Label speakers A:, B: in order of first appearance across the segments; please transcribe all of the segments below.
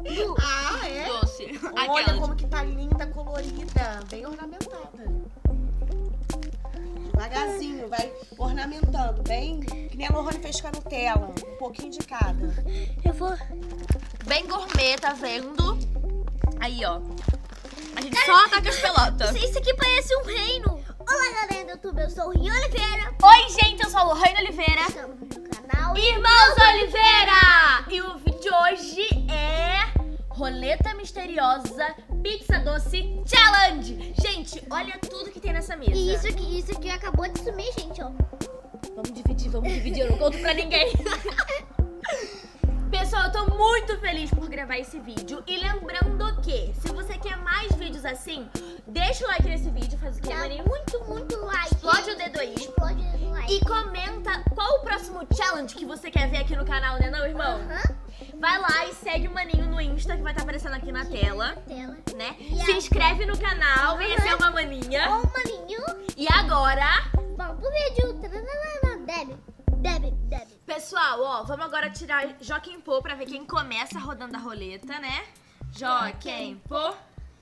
A: Ah, é?
B: Doce.
A: Olha
B: Aquela
A: como que tá linda, colorida, bem ornamentada. Devagarzinho, vai ornamentando, bem que nem a Lohane fez com a Nutella, um pouquinho de cada.
C: Eu vou...
B: bem gourmet, tá vendo? Aí, ó. A gente só ataca as pelotas.
C: Isso aqui parece um reino. Olá, galera do YouTube, eu sou o Rio Oliveira.
B: Oi, gente, eu sou a Lohane Oliveira.
C: Estamos no canal
B: Irmãos Oliveira! E o vídeo de hoje é Roleta Misteriosa Pizza Doce Challenge. Gente, olha tudo que tem nessa mesa.
C: E isso aqui acabou de sumir, gente, ó.
B: Vamos dividir, eu não conto pra ninguém. Pessoal, eu tô muito feliz por gravar esse vídeo. E lembrando que, se você quer mais vídeos assim, deixa o like nesse vídeo, faz o quê, Marinho?
C: Muito like.
B: Explode o dedo aí.
C: Explode o dedo no like.
B: E comenta qual o próximo challenge que você quer ver aqui no canal, né não, irmão? Vai lá e segue o Maninho no Insta, que vai estar aparecendo aqui na tela, né? Se inscreve no canal, vem ser uma maninha.
C: Ô, maninho.
B: E agora...
C: vamos pro vídeo. Deb.
B: Pessoal, ó, vamos agora tirar Joaquim Pô pra ver quem começa rodando a roleta, né? Joaquim Pô.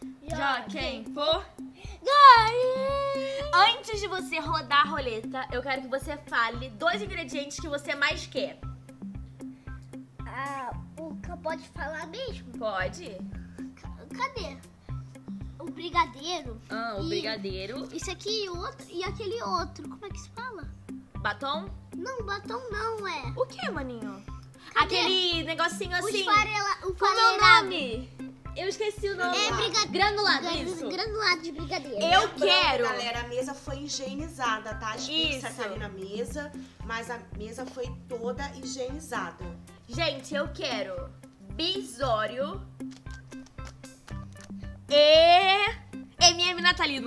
B: Antes de você rodar a roleta, eu quero que você fale 2 ingredientes que você mais quer.
C: Ah, o que pode falar mesmo?
B: Pode?
C: Cadê? O brigadeiro.
B: Ah, o brigadeiro.
C: Isso aqui e outro e aquele outro. Como é que se fala?
B: Batom?
C: Não, batom não é.
B: O que, maninho?
C: Cadê?
B: Aquele negocinho assim.
C: O
B: Qual é o nome? Eu esqueci o nome.
C: É brigadeiro.
B: Granulado, isso.
C: Granulado de brigadeiro.
B: Eu quero.
A: Galera, a mesa foi higienizada, tá? As pizzas
B: Isso.
A: tá ali na mesa, mas a mesa foi toda higienizada.
B: Gente, eu quero Bisório e MM Natalino.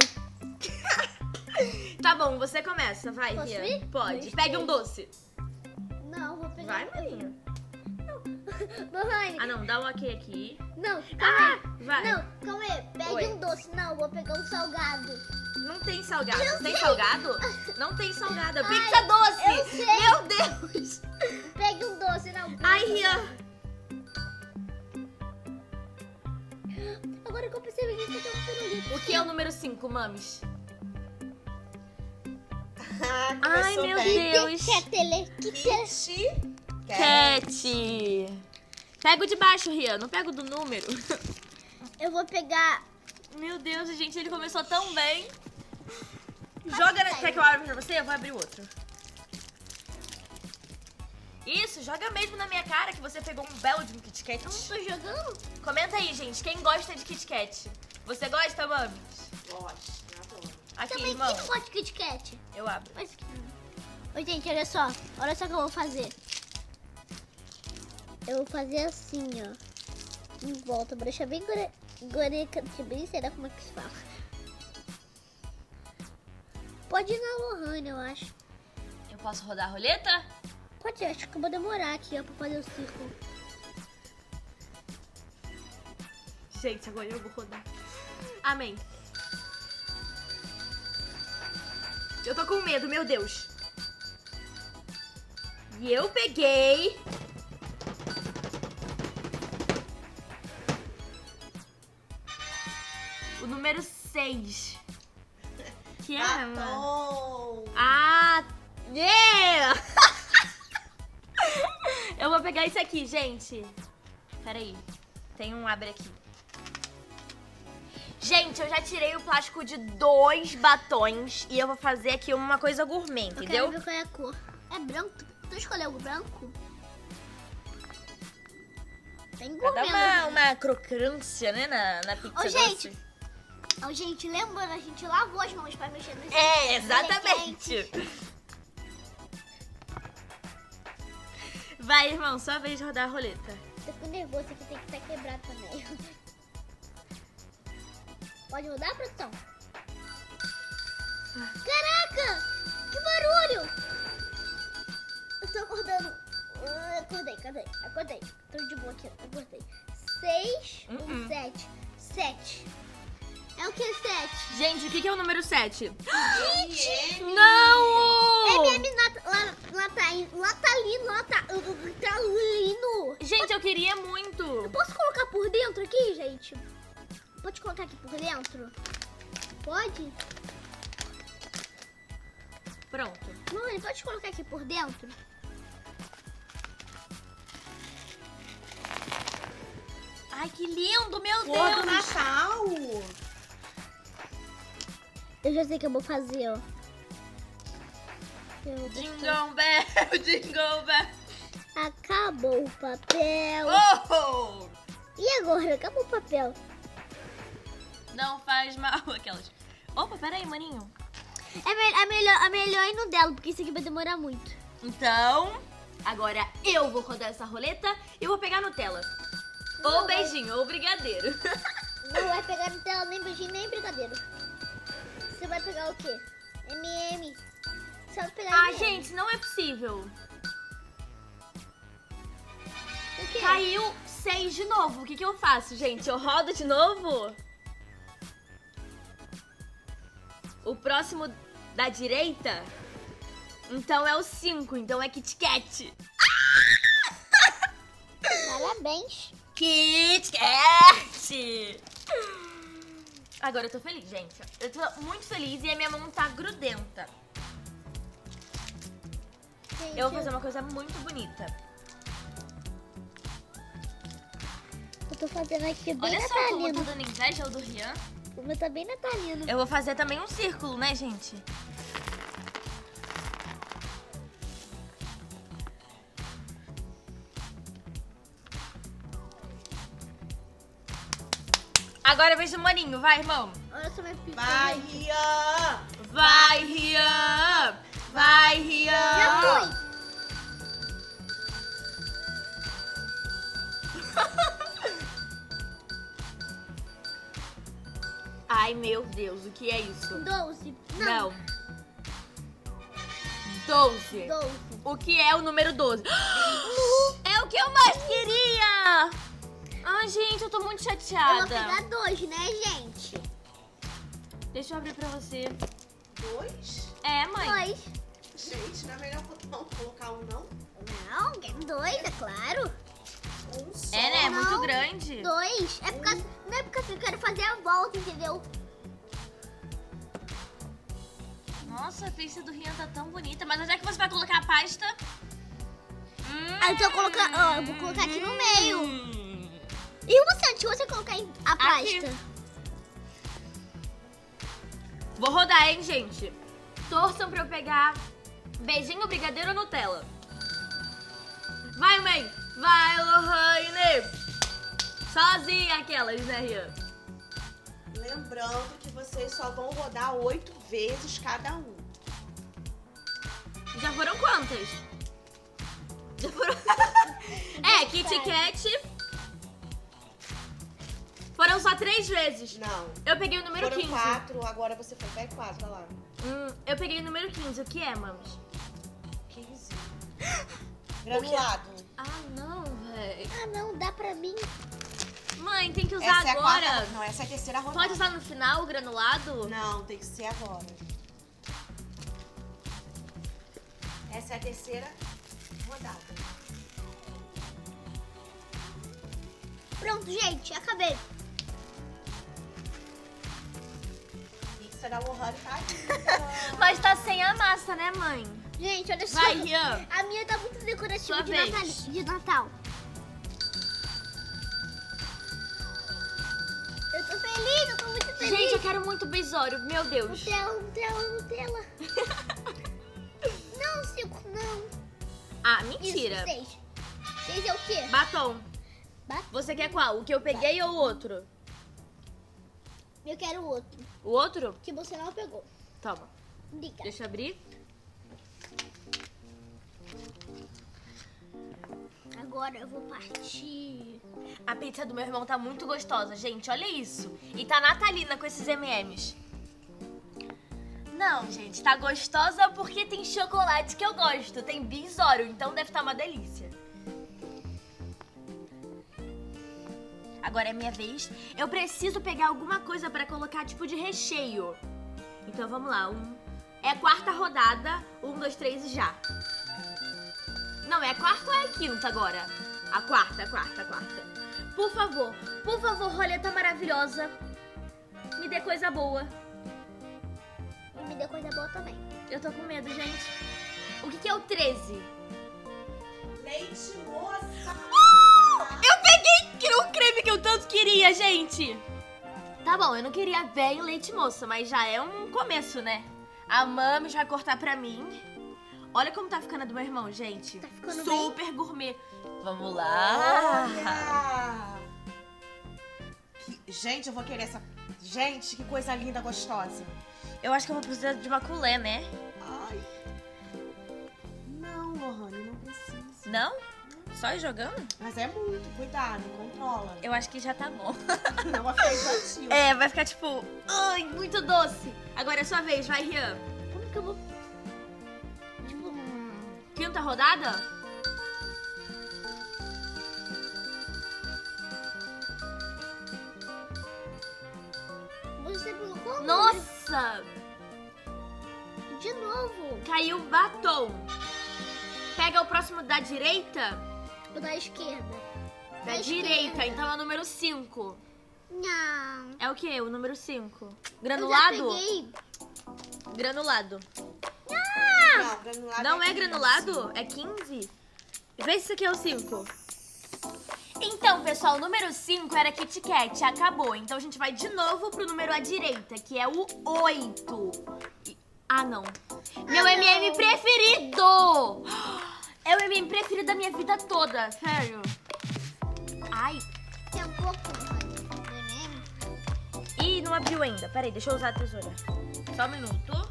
B: Tá bom, você começa, vai,
C: Posso
B: Ria.
C: ir?
B: Pode.
C: 2,
B: Pegue um
C: 3.
B: doce.
C: Não, vou pegar.
B: Vai, maninho.
C: Lohane.
B: Ah, não, dá um aqui.
C: Não, calma aí.
B: Vai.
C: Não, calma aí. Pegue
B: Oi.
C: um doce. Não, vou pegar um salgado.
B: Não tem salgado.
C: Eu
B: Tem
C: sei.
B: salgado? Não tem salgado.
C: Ai,
B: Pizza doce.
C: eu sei.
B: Meu Deus.
C: Pegue um doce, não.
B: Ai, Ria.
C: Agora que eu percebi que isso aqui é um pirulito.
B: O que é o número 5, mames?
A: Ah,
B: Ai,
A: começou
B: meu
A: bem.
B: Deus.
A: Kit
B: Cat. Pega o de baixo, Ria. Não pega o do número.
C: Eu vou pegar...
B: Meu Deus, gente, ele começou tão bem. Joga, quer que eu abra pra você? Eu vou abrir o outro. Isso, joga mesmo na minha cara que você pegou um belo de um Kit Kat.
C: Não tô jogando?
B: Comenta aí, gente, quem gosta de Kit Kat? Você gosta, mames?
A: Gosto, adoro.
B: Aqui,
C: Também
B: irmão.
C: quem não gosta de Kit Kat?
B: Eu abro.
C: Mas... Oi, gente, olha só. Olha só o que eu vou fazer. Eu vou fazer assim, ó. Em volta. Vou deixar bem bem, sei lá como é que se fala. Pode ir na Lohane, eu acho.
B: Eu posso rodar a roleta?
C: Pode, acho que eu vou demorar aqui, ó, pra fazer o círculo.
B: Gente, agora eu vou rodar. Amém. Eu tô com medo, meu Deus. E eu peguei... o número 6. Que é, mano?
A: Batom.
B: Ah, yeah! Eu vou pegar esse aqui, gente. Peraí. Tem um abre aqui. Gente, eu já tirei o plástico de 2 batons e eu vou fazer aqui uma coisa gourmet,
C: Eu
B: entendeu?
C: quero ver qual é a cor. É branco? Tu escolheu o branco? Tem
B: Pra
C: gourmet.
B: dar uma crocância, né, na pizza
C: Ô, gente,
B: doce.
C: Ô, gente, lembrando, a gente lavou as mãos pra mexer nesse...
B: É, exatamente. Vai, irmão, só a vez de rodar a roleta.
C: Eu fico nervoso, aqui tem que estar quebrado também. Pode rodar, produção? Caraca! Que barulho! Eu tô acordando. Acordei. Tô de boa aqui, acordei. 6, 7. 7. É o que 7?
B: Gente, o que é o número 7?
A: Gente!
B: Não!
C: MM Natalino.
B: Gente, eu queria muito.
C: Eu posso colocar por dentro aqui, gente? Pode colocar aqui por dentro? Pode?
B: Pronto.
C: Mãe, pode colocar aqui por dentro?
B: Ai, que lindo, meu
A: Cor do
B: Deus.
A: Natal.
C: Eu já sei o que eu vou fazer, ó.
B: Jingle bell, jingle bell.
C: Acabou o papel.
B: Oh!
C: E agora? Acabou o papel.
B: Não faz mal. Aquelas. Opa, peraí, maninho.
C: É melhor ir no dela, porque isso aqui vai demorar muito.
B: Então, agora eu vou rodar essa roleta e vou pegar Nutella. Ou beijinho, ou brigadeiro.
C: Não vai pegar Nutella, nem beijinho, nem brigadeiro. Você vai pegar o quê? M&M. Você vai pegar
B: Ah,
C: M&M.
B: gente, não é possível.
C: O quê?
B: Caiu 6 de novo. O que eu faço, gente? Eu rodo de novo? O próximo da direita? Então é o 5. Então é Kit Kat.
C: Parabéns.
B: Kit Kat! Agora eu tô feliz, gente. Eu tô muito feliz e a minha mão tá grudenta.
C: Gente,
B: Eu vou fazer uma coisa muito bonita.
C: eu tô fazendo aqui bem
B: Olha só como eu
C: natalino.
B: tô dando inveja ao do Rian.
C: O meu tá bem natalino.
B: Eu vou fazer também um círculo, né, gente? Agora é vez do Maninho, vai, irmão.
C: Olha só minha pipa.
A: Vai,
C: gente.
A: Rian.
B: Vai, Rian! Vai, Rian!
C: Já fui.
B: Ai, meu Deus, o que é isso?
C: 12.
B: Não. 12.
C: 12.
B: O que é o número 12? É o que eu mais queria! Ai, gente, eu tô muito
C: Eu vou
B: chateada.
C: pegar 2, né, gente?
B: Deixa eu abrir pra você.
A: 2?
B: É, mãe.
C: 2.
A: Gente, não é melhor não colocar um, não?
C: Não, quer 2, é claro.
A: Um só.
B: É, né? É muito
C: Não.
B: grande.
C: 2. É por causa, não é porque eu quero fazer a volta, entendeu?
B: Nossa, a pista do Rian tá tão bonita. Mas onde é que você vai colocar a pasta?
C: Aí eu vou colocar, ó, eu vou colocar aqui no meio. E você, onde você colocar a
B: Aqui.
C: pasta?
B: Vou rodar, hein, gente? Torçam pra eu pegar beijinho, brigadeiro ou Nutella. Vai, mãe! Vai, Lohane! Sozinha aquelas, né, Rian?
A: Lembrando que vocês só vão rodar 8 vezes cada um.
B: Já foram quantas? Já foram... É, Kit Kat. Foram só 3 vezes.
A: Não.
B: Eu peguei o número
A: Foram
B: 15.
A: 4, agora você foi. Pega 4, olha lá.
B: Eu peguei o número 15. O que é, mamas?
A: 15. Granulado.
B: Ah, não, véi.
C: Ah, não, dá pra mim.
B: Mãe, tem que usar
A: Essa é a
B: agora.
A: quarta. Não, essa é a terceira rodada.
B: Pode usar no final o granulado?
A: Não, tem que ser agora. Essa é a terceira rodada.
C: Pronto, gente, acabei.
A: Pizza da Lohane tá aqui.
B: Mas tá sem a massa, né, mãe?
C: Gente, olha só.
B: Vai, Rian.
C: A minha tá muito decorativa
B: Sua
C: de
B: vez.
C: Natal. Eu tô feliz, eu tô muito feliz.
B: Gente, eu quero muito besouro. Meu Deus.
C: Nutella. Não, 5, não.
B: Ah, mentira.
C: Isso, 6. 6 é o quê?
B: Batom.
C: Batom.
B: Você quer qual? O que eu peguei ou o outro?
C: Eu quero o outro,
B: O outro?
C: que você não pegou.
B: Toma.
C: Liga.
B: Deixa eu abrir.
C: Agora eu vou partir.
B: A pizza do meu irmão tá muito gostosa, gente. Olha isso. E tá natalina com esses M&Ms. Não, gente, tá gostosa porque tem chocolate que eu gosto. Tem besouro, então deve estar uma delícia. Agora é minha vez. Eu preciso pegar alguma coisa pra colocar tipo de recheio. Então vamos lá. É a quarta rodada. 1, 2, 3 e já. Não, é a quarta ou é a quinta agora? A quarta. Por favor, roleta maravilhosa. Me dê coisa boa.
C: E me dê coisa boa também.
B: Eu tô com medo, gente. O que é o 13?
A: Leite moça.
B: Eu peguei o creme que eu tanto queria, gente. Tá bom, eu não queria bem leite moça, mas já é um começo, né? A Mami vai cortar pra mim. Olha como tá ficando a do meu irmão, gente.
C: Tá ficando
B: super gourmet. Vamos lá.
A: Olha. Gente, eu vou querer essa... Gente, que coisa linda, gostosa.
B: Eu acho que eu vou precisar de uma colher, né?
A: Ai. Não, Lohane, não precisa.
B: Não? Só ir jogando?
A: Mas é muito, cuidado, controla.
B: Eu acho que já tá bom.
A: Não vai ficar exativo.
B: É, vai ficar tipo... Ai, muito doce. Agora é sua vez, vai, Rian. Como que eu vou... Tipo... Quinta rodada?
C: Você pegou qual?
B: Nossa!
C: De novo.
B: Caiu batom. Pega o próximo da direita.
C: O da esquerda.
B: Da direita, então é o número 5.
C: Não.
B: É o quê? O número 5.
C: Eu já
B: Granulado?
C: peguei.
B: Granulado.
A: Não, granulado
B: Não é granulado? É 15? Vê se isso aqui é o 5. Então, pessoal, o número 5 era Kit Kat, acabou. Então a gente vai de novo pro número à direita, que é o 8. Ah, não. Meu MM preferido! É o MM preferido da minha vida toda, sério. Ai.
C: Tem um pouco do MM.
B: Ih, não abriu ainda. Peraí, deixa eu usar a tesoura. Só um minuto.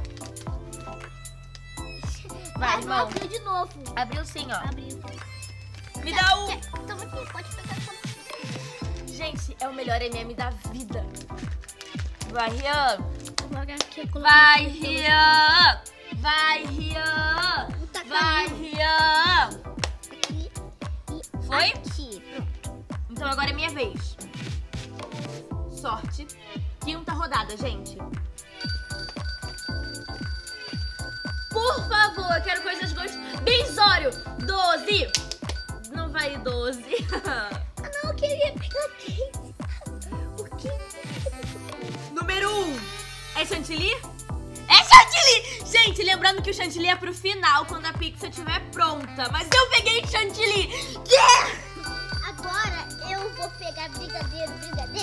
B: Vai,
C: Não
B: irmão.
C: abriu de novo.
B: Abriu sim, ó.
C: Abriu.
B: Me dá o...
C: Toma aqui, pode pegar só.
B: Gente, é o melhor MM da vida. Vai, Rian.
C: Agora aqui,
B: Vai, Rian. Vai, Rian.
C: Tá
B: Vai,
C: caindo.
B: Rian.
C: Aqui e
B: Foi?
C: aqui.
B: Então agora é minha vez. Sorte. Quinta rodada, gente. Por favor, eu quero coisas gostosas. Benzório, 12. Não vai 12.
C: Ah, não, eu queria pegar 15. Por quê?
B: Número 1. É chantilly? É chantilly! Gente, lembrando que o chantilly é pro final, quando a pizza estiver pronta. Mas eu peguei chantilly! Yeah!
C: Agora eu vou pegar brigadeiro.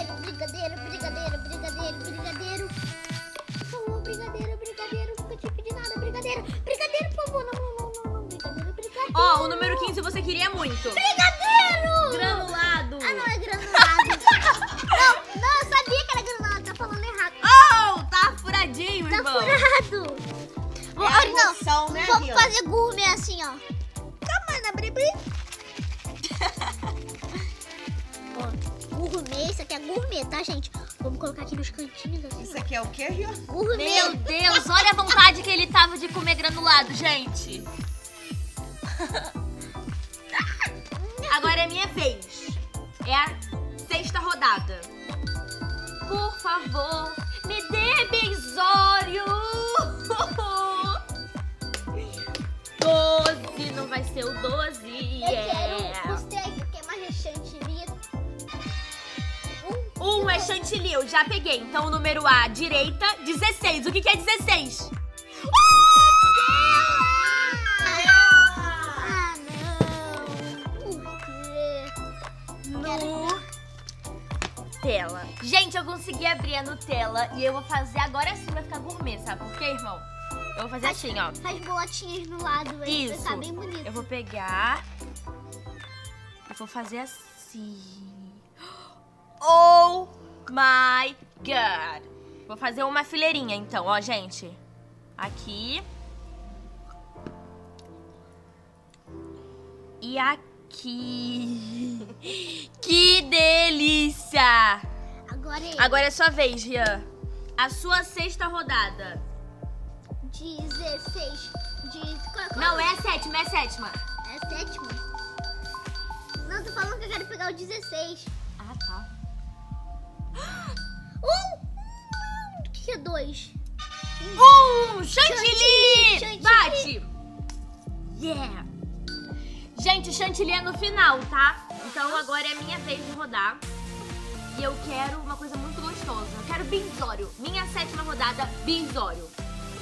C: Por favor, brigadeiro. Nunca te pedi nada. Brigadeiro, por favor. Não. Brigadeiro.
B: Ó, o número 15 você queria muito.
C: Brigadeiro!
B: Granulado.
C: Ah, não, é granulado. não, eu sabia que era granulado. Tá falando errado.
B: Oh, tá furadinho,
C: Tá
B: irmão.
C: furado.
A: É a emoção, né,
C: Vamos
A: Rian?
C: fazer gourmet assim, ó. Camana, bribri. Ó, gourmet, isso aqui é gourmet, tá, gente? Vamos colocar aqui nos cantinhos assim.
A: Isso aqui é o quê, Rian?
C: Gourmet.
B: Meu Deus, olha a vontade que ele tava de comer granulado, gente. Agora é minha vez. É a sexta rodada. Por favor, me dê benzório. 12, não vai ser o 12.
C: Eu quero você que quer mais chantilly.
B: É chantilly, eu já peguei. Então o número à direita, 16. O que é 16?
C: Ah, não. Por quê?
B: Nutella. Gente, eu consegui abrir a Nutella e eu vou fazer agora sim, vai ficar gourmet, sabe por quê, irmão? Eu vou fazer assim, ó.
C: Faz bolotinhas no lado aí, vai
B: Isso.
C: ficar bem bonito.
B: Eu vou pegar e vou fazer assim. Oh my God. Vou fazer uma fileirinha, então, ó, gente. Aqui. E aqui. Que delícia! Agora é sua vez, Rian. A sua sexta rodada.
C: 16.
B: Não, é a sétima, é a sétima.
C: É a sétima? Não, tô falando que eu quero pegar o 16.
B: Ah, tá.
C: O que é 2?
B: Chantilly!
C: Chantilly!
B: Bate! Yeah! Gente, chantilly é no final, tá? Então agora é a minha vez de rodar. E eu quero uma coisa muito gostosa. Eu quero Binzório. Minha 7ª rodada, Binzório.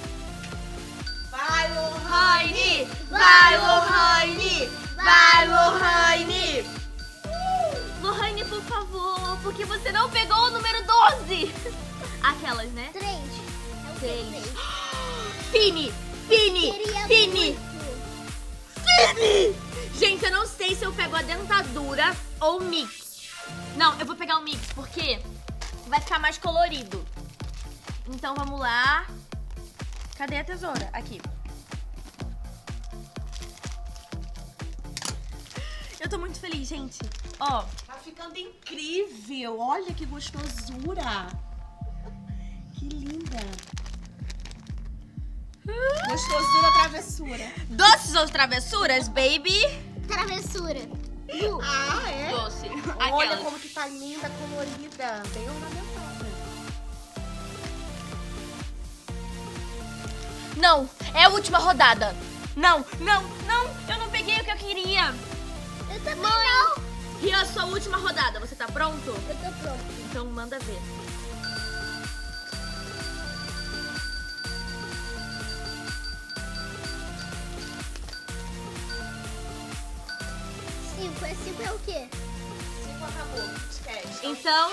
A: Vai, Lohane!
B: Vai, Lohane! Vai, Lohane! Lohane, por favor, porque você não pegou o número 12. Aquelas, né?
C: 3. É o
B: 3.
C: 3.
B: Fini! Fini! Gente, eu não sei se eu pego a dentadura ou o mix. Não, eu vou pegar o mix, porque vai ficar mais colorido. Então, vamos lá. Cadê a tesoura? Aqui. Eu tô muito feliz, gente. Ó.
A: Tá ficando incrível. Olha que gostosura. Que linda. Gostosura, travessura.
B: Doces ou travessuras, baby?
C: Travessura.
A: Ah, é?
B: Doce.
A: Olha
B: Aquelas.
A: como que tá linda, colorida. Bem ornamentada.
B: Não, é a última rodada. Não, eu não peguei o que eu queria.
C: Eu também não.
B: Rian, sua última rodada, você tá pronto?
C: Eu tô pronto.
B: Então manda ver.
C: Cinco é o quê?
A: 5 acabou. Esquece.
B: Então,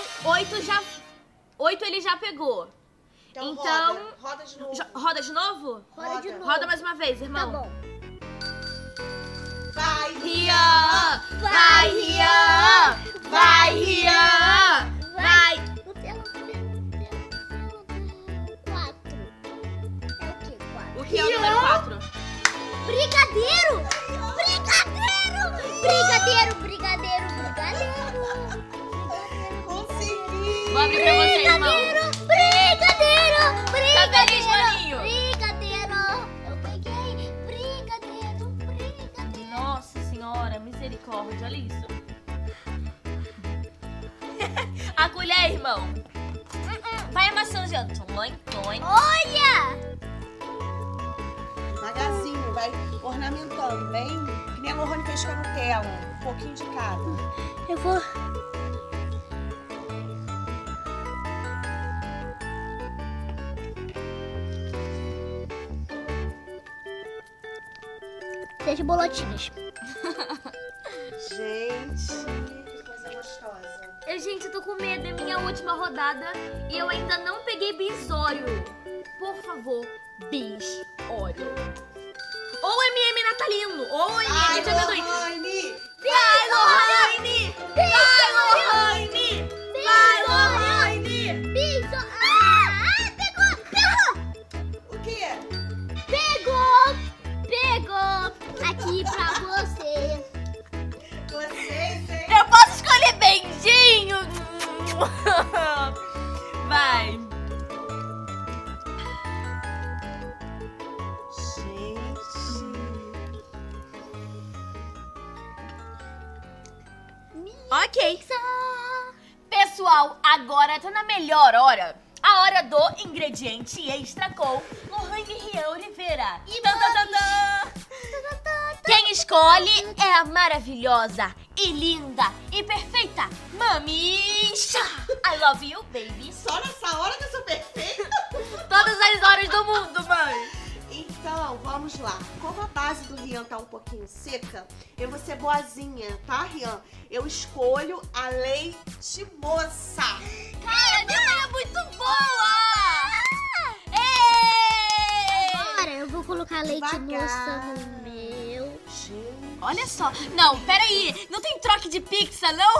B: 8 ele já pegou. Então,
A: roda de novo.
B: Roda de novo?
C: Roda de novo.
B: Roda mais uma vez,
C: Tá
B: irmão.
C: bom.
A: Vai,
B: Rian! Vai, Rian! Vai, Rian! Vai!
C: Nutella. 4. É o quê? 4.
B: O que é o número 4?
C: Brigadeiro!
A: consegui.
B: Vou abrir pra você, irmão.
C: Brigadeiro!
B: Tá feliz, maninho?
C: Brigadeiro! Eu peguei! Brigadeiro!
B: Nossa senhora, misericórdia, olha isso. A colher, irmão. Vai amassando, Toin.
C: Olha!
A: Devagarzinho, vai ornamentando, bem? Que nem a Lohane fez com a Nutella. Um pouquinho de cada.
C: Eu vou... Seja bolotinhas.
A: Gente, que coisa gostosa.
B: Gente, eu tô com medo, é minha última rodada e eu ainda não peguei bisório. Por favor, bisório. Ou M&M natalino, ou M&M de amendoim.
A: Lohane!
B: Vai, Lohane! Vai, Lohane! Vai, Lohane!
C: Bicho! Ah! Pegou!
A: O quê?
C: Pegou! Aqui pra você.
A: Vocês, hein?
B: Eu posso escolher beijinho? Vai. Ok. Pessoal, agora tá na melhor hora. A hora do ingrediente extra com Lohane e Rian Oliveira.
C: E
B: Tan, tan, tan, tan. Quem escolhe é a maravilhosa e linda e perfeita Mamisha. I love you, baby.
A: Só nessa hora que eu sou perfeita?
B: Todas as horas do mundo, mãe.
A: Então, vamos lá. Como a base do Rian tá um pouquinho seca, eu vou ser boazinha, tá, Rian? Eu escolho a leite moça.
B: Cara, minha mãe é muito boa! Ei!
C: Agora eu vou colocar leite
A: Devagar.
C: moça no meu.
A: Gente.
B: Olha só. Não, peraí. Não tem troque de pizza, não?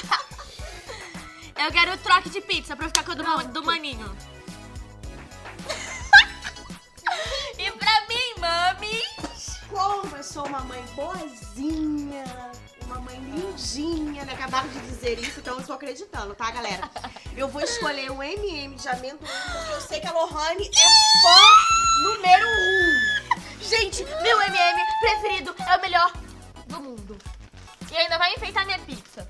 B: Eu quero o troque de pizza pra ficar com a do maninho. E pra mim, mami...
A: Como eu sou uma mãe boazinha, uma mãe lindinha, né? Acabaram de dizer isso, então eu tô acreditando, tá, galera? Eu vou escolher um M&M de amendoim, porque eu sei que a Lohane é fã número 1.
B: Gente, meu M&M preferido é o melhor do mundo. E ainda vai enfeitar minha pizza.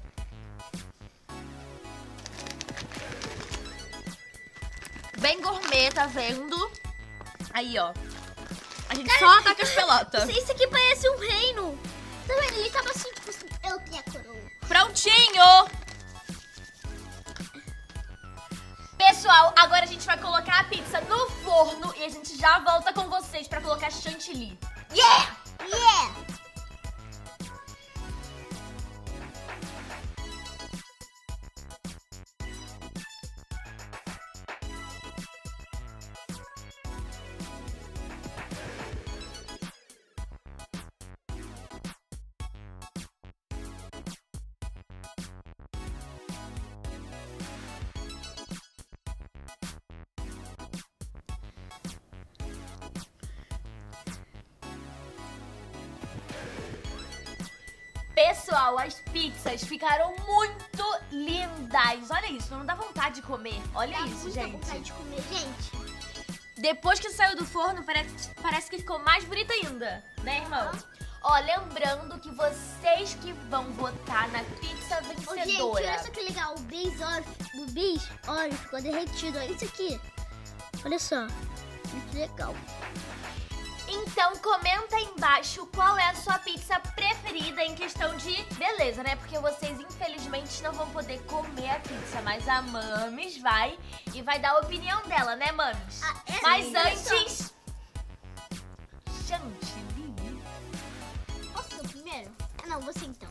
B: Bem gourmet, tá vendo? Aí, ó. A gente só ataca as pelotas.
C: Isso aqui parece um reino. Tá ele tava assim, tipo assim, eu tenho a coroa.
B: Prontinho! Pessoal, agora a gente vai colocar a pizza no forno e a gente já volta com vocês pra colocar chantilly. Yeah!
C: Yeah!
B: Pessoal, as pizzas ficaram muito lindas. Olha isso, não dá vontade de comer. Olha
C: Dá
B: isso,
C: muita
B: gente.
C: vontade de comer, gente.
B: Depois que saiu do forno, parece que ficou mais bonita ainda, né, irmão? Ó, lembrando que vocês que vão votar na pizza
C: Ô, gente,
B: vencedora.
C: olha só que legal. O bis, olha, ficou derretido. Olha isso aqui. Olha só. Muito legal.
B: Então comenta aí embaixo qual é a sua pizza preferida em questão de beleza, né? Porque vocês infelizmente não vão poder comer a pizza, mas a Mamis vai e vai dar a opinião dela, né, Mamis? Mas antes... Chantilly.
C: Posso ser o primeiro? Ah, não, você então.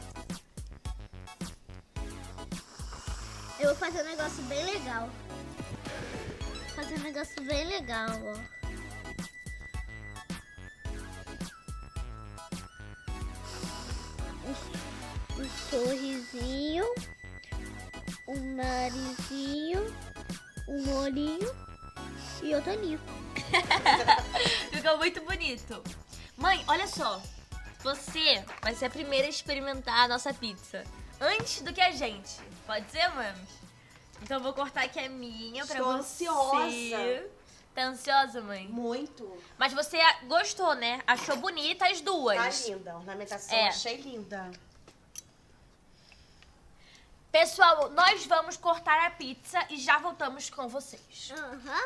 C: Eu vou fazer um negócio bem legal. Fazer um negócio bem legal, ó. Um sorrisinho, um narizinho, um olhinho e outro olhinho.
B: Ficou muito bonito. Mãe, olha só. Você vai ser a primeira a experimentar a nossa pizza. Antes do que a gente. Pode ser, Mamis? Então eu vou cortar aqui a minha pra
A: Estou
B: você.
A: ansiosa.
B: Tá ansiosa, mãe?
A: Muito.
B: Mas você gostou, né? Achou bonita as duas.
A: Tá linda. A ornamentação
B: É.
A: achei linda.
B: Pessoal, nós vamos cortar a pizza e já voltamos com vocês.
C: Aham.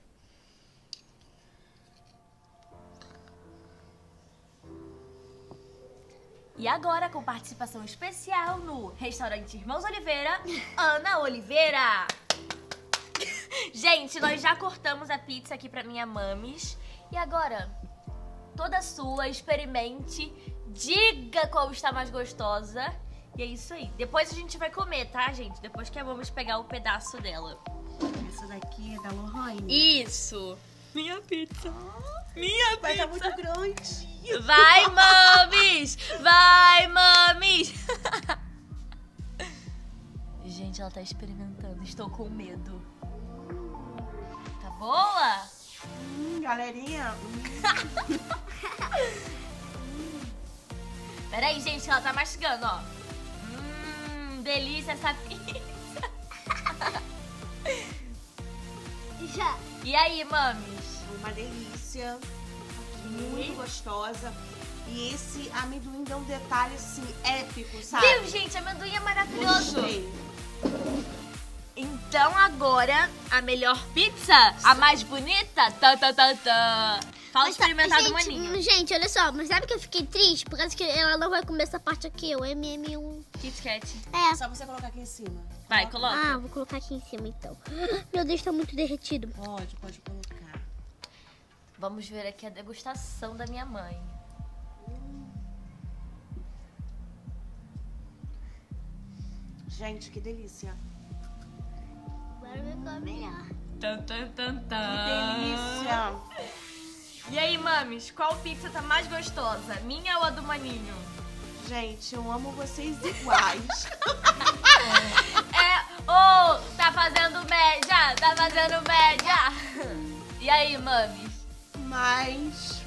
B: E agora, com participação especial no restaurante Irmãos Oliveira, Ana Oliveira. Gente, nós já cortamos a pizza aqui pra minha Mamis. E agora, toda sua, experimente, diga qual está mais gostosa. E é isso aí. Depois a gente vai comer, tá, gente? Depois que a Mamis pegar o pedaço dela.
A: Essa daqui é da Lohane.
B: Isso. Minha pizza. Minha
A: Vai
B: pizza.
A: estar muito grande.
B: Vai, Mamis! Vai, Mamis! Gente, ela tá experimentando. Estou com medo. Tá boa?
A: Galerinha.
B: Peraí, gente, ela tá mastigando, ó. Delícia essa pizza.
C: Já.
B: E aí, Mamis?
A: Uma delícia. Muito gostosa. E esse amendoim deu um detalhe assim, épico, sabe?
B: Viu, gente? Amendoim é maravilhoso.
A: Gostei.
B: Então agora, a melhor pizza, a mais bonita, tá. Fala experimentar do maninho.
C: Gente, olha só, mas sabe que eu fiquei triste? Por causa que ela não vai comer essa parte aqui, o MM1.
B: Kit Kat.
C: É.
A: Só você colocar aqui em cima.
B: Vai, coloca.
C: Ah, vou colocar aqui em cima então. Meu Deus, tá muito derretido.
A: Pode colocar.
B: Vamos ver aqui a degustação da minha mãe.
A: Gente, que delícia.
C: Agora vai ficar melhor.
A: Que delícia.
B: E aí, Mamis, qual pizza tá mais gostosa? Minha ou a do maninho?
A: Gente, eu amo vocês iguais.
B: Tá fazendo média, tá fazendo média. E aí, Mamis?
A: Mas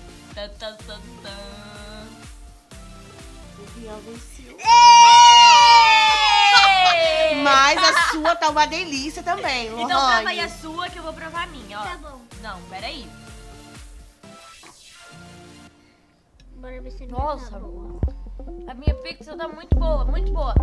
A: o Biel venceu. Mas a sua tá uma delícia também, Lohane.
B: Então prova aí a sua que eu vou provar a minha, ó.
C: Tá bom.
B: Não, peraí.
C: Bora ver se
B: Nossa,
C: tá boa.
B: a minha pizza tá muito boa, muito boa.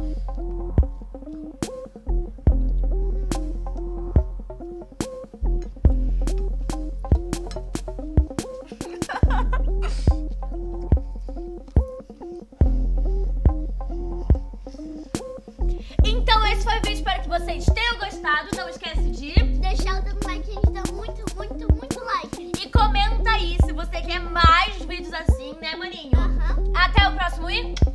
B: esse foi o vídeo, espero que vocês tenham gostado. Não esquece de
C: deixar o dedo no like, a gente dá muito like.
B: E comenta aí se você quer mais vídeos assim, né, maninho?
C: Aham.
B: Até o próximo e